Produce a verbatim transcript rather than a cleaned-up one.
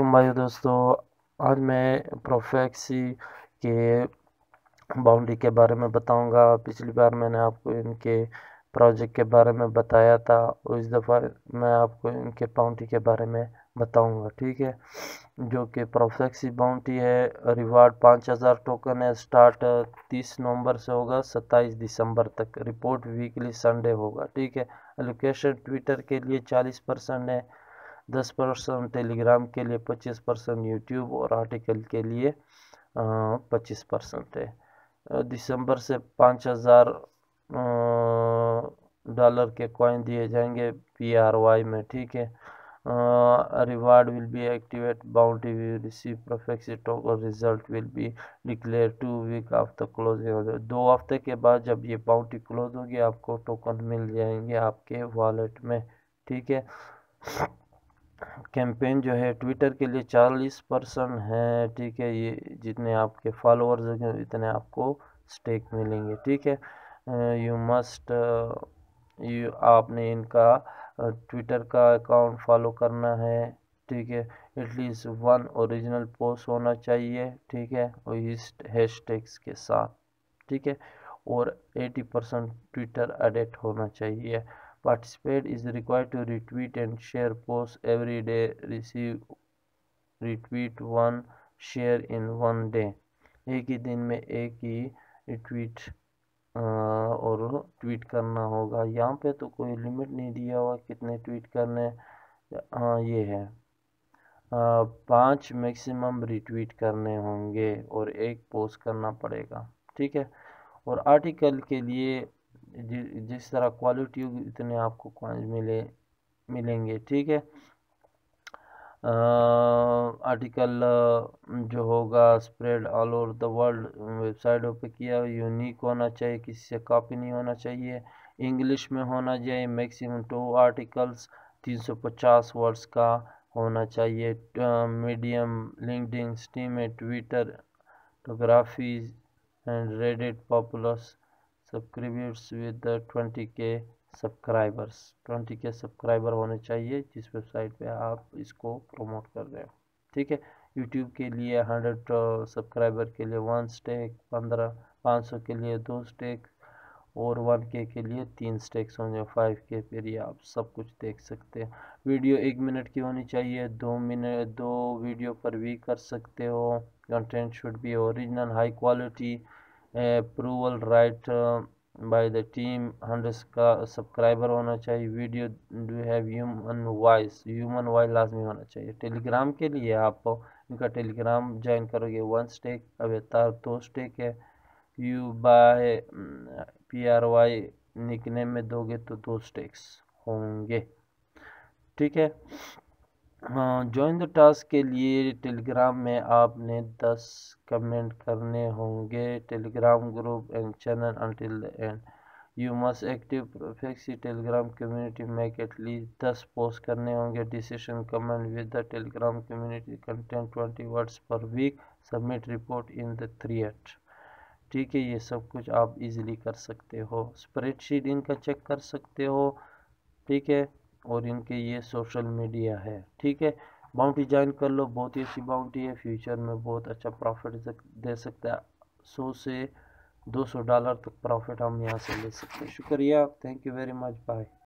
अस्सलाम भाई दोस्तों, आज मैं प्रोफेक्सी के बाउंड्री के बारे में बताऊंगा। पिछली बार मैंने आपको इनके प्रोजेक्ट के बारे में बताया था और इस दफ़ा मैं आपको इनके बाउंड्री के बारे में बताऊंगा, ठीक है। जो कि प्रोफेक्सी बाउंड्री है, रिवार्ड पाँच हज़ार टोकन है। स्टार्ट तीस नवंबर से होगा, सत्ताईस दिसंबर तक। रिपोर्ट वीकली संडे होगा, ठीक है। एलोकेशन ट्विटर के लिए चालीस परसेंट है, दस परसेंट टेलीग्राम के लिए, पच्चीस परसेंट यूट्यूब और आर्टिकल के लिए पच्चीस परसेंट है। दिसंबर से पाँच हज़ार डॉलर के कॉइन दिए जाएंगे पी आर वाई में, ठीक है। Reward will be activate, boundary will receive profexy token, result will be declare two week after closing. दो हफ्ते के बाद जब ये बाउंड्री क्लोज होगी आपको टोकन मिल जाएंगे आपके वॉलेट में, ठीक है। कैंपेन जो है ट्विटर के लिए चालीस परसेंट है, ठीक है। ये जितने आपके फॉलोअर्स होंगे इतने आपको स्टेक मिलेंगे, ठीक है। यू मस्ट यू आपने इनका ट्विटर का अकाउंट फॉलो करना है, ठीक है। एटलीस्ट वन ओरिजिनल पोस्ट होना चाहिए, ठीक है, और इस हैशटैग्स के साथ, ठीक है। और अस्सी परसेंट ट्विटर एडिट होना चाहिए। Participate is required to retweet and share posts every day. Receive retweet one share in one day. एक ही दिन में एक ही रिट्वीट और ट्वीट करना होगा। यहाँ पे तो कोई लिमिट नहीं दिया हुआ कितने ट्वीट करने। हाँ, ये है पाँच मैक्सिमम रिट्वीट करने होंगे और एक पोस्ट करना पड़ेगा, ठीक है। और आर्टिकल के लिए जिस तरह क्वालिटी होगी इतने आपको कॉइन्स मिले मिलेंगे, ठीक है। आर्टिकल जो होगा spread all over the world, वेबसाइटों पे किया, यूनिक होना चाहिए, किसी से कॉपी नहीं होना चाहिए, इंग्लिश में होना चाहिए, मैक्सिमम टू आर्टिकल्स, तीन सौ पचास वर्ड्स का होना चाहिए। Medium, LinkedIn, Steam, Twitter, photographies and Reddit popular subscribers with twenty K subscribers. Twenty K subscriber होने चाहिए जिस वेबसाइट पे आप इसको प्रमोट कर रहे हो, ठीक है। यूट्यूब के लिए हंड्रेड सब्सक्राइबर के लिए वन स्टेक, पंद्रह पाँच सौ के लिए दो स्टेक और वन के के लिए तीन स्टेक्स होंगे। फाइव के फिर ये आप सब कुछ देख सकते हैं। वीडियो एक मिनट की होनी चाहिए, दो मिनट दो वीडियो पर भी कर सकते हो। Content should be original, high quality, approval right by the team, hundred का सब्सक्राइबर होना चाहिए। Video do have human voice, human voice लाजमी होना चाहिए। टेलीग्राम के लिए आप इनका टेलीग्राम ज्वाइन करोगे वन स्टेक, अवतार दो स्टेक है। You buy P R Y निकने में दोगे तो दो स्टेक्स होंगे, ठीक है। ज्वाइन द टास्क के लिए टेलीग्राम में आपने दस कमेंट करने होंगे। Telegram group and channel until the end. You must active profexy Telegram community, make at least दस पोस्ट करने होंगे। Decision comment with the Telegram community, content twenty words per week, submit report in the thread, ठीक है। ये सब कुछ आप easily कर सकते हो। स्प्रेडशीट इनका चेक कर सकते हो, ठीक है। और इनके ये सोशल मीडिया है, ठीक है। बाउंड्री ज्वाइन कर लो, बहुत ही अच्छी बाउंड्री है, फ्यूचर में बहुत अच्छा प्रॉफिट दे सकता है। सौ से दो सौ डॉलर तक प्रॉफिट हम यहाँ से ले सकते हैं। शुक्रिया, thank you very much, bye.